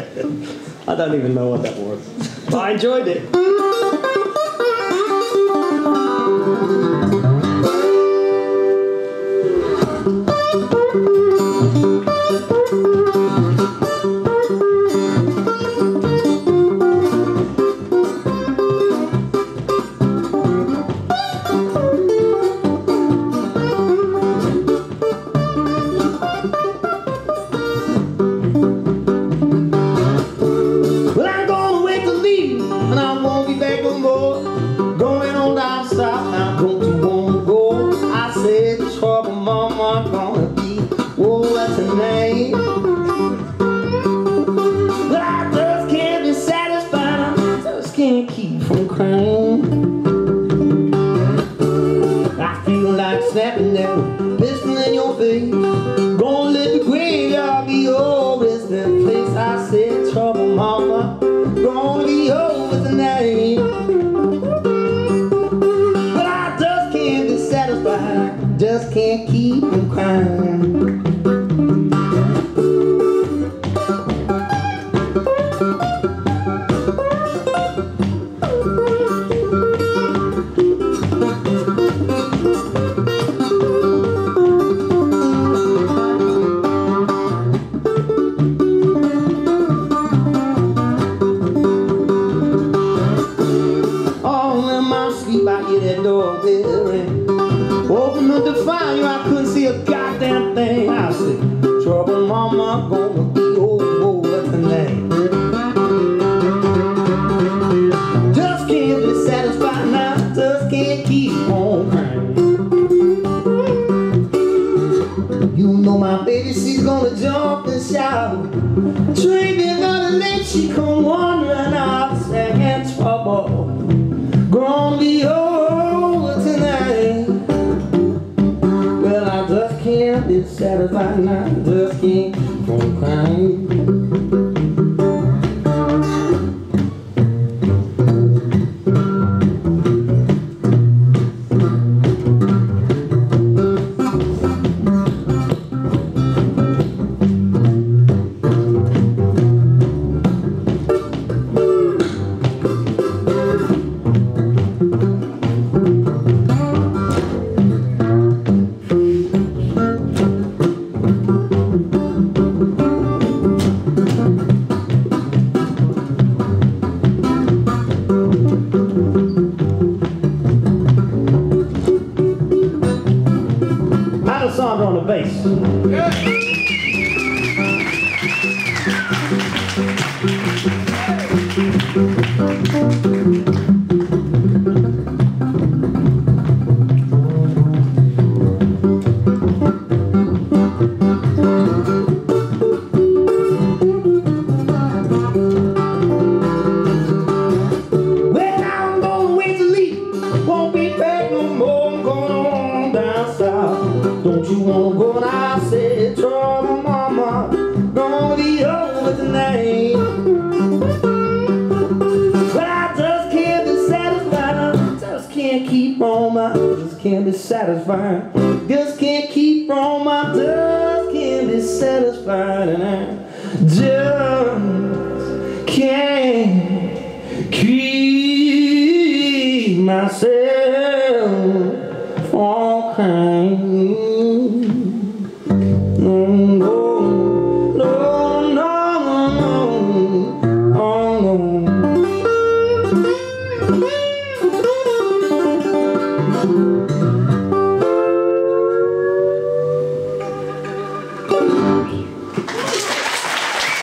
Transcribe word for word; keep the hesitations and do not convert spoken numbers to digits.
I don't even know what that was. But I enjoyed it. Can't keep from crying. I feel like snapping that pistol in your face. Gonna let the graveyard be your resting place. I said, trouble mama, gonna be over tonight. But I just can't be satisfied, just can't keep from crying. I hear that doorbell ring. Open up to find you, I couldn't see a goddamn thing. I said, trouble mama, gonna be over tonight. Just can't be satisfied now, just can't keep on crying. You know my baby, she's gonna jump and shout. Dream another late, she come wandering out, second trouble. Gonna be over tonight. Well, I just can't be satisfied now, just can't keep on crying. Alessandro on the bass. Yeah. Well, I'm gonna wait to leave. Won't be back no more. I'm going on down south. Don't you wanna go? And I said, trouble mama, gonna be over tonight. But I just can't be satisfied, I just can't keep on my, just can't be satisfied, just can't keep on my, just can't be satisfied, and I just can't keep myself from crying. No, no, no, no, no, oh, no.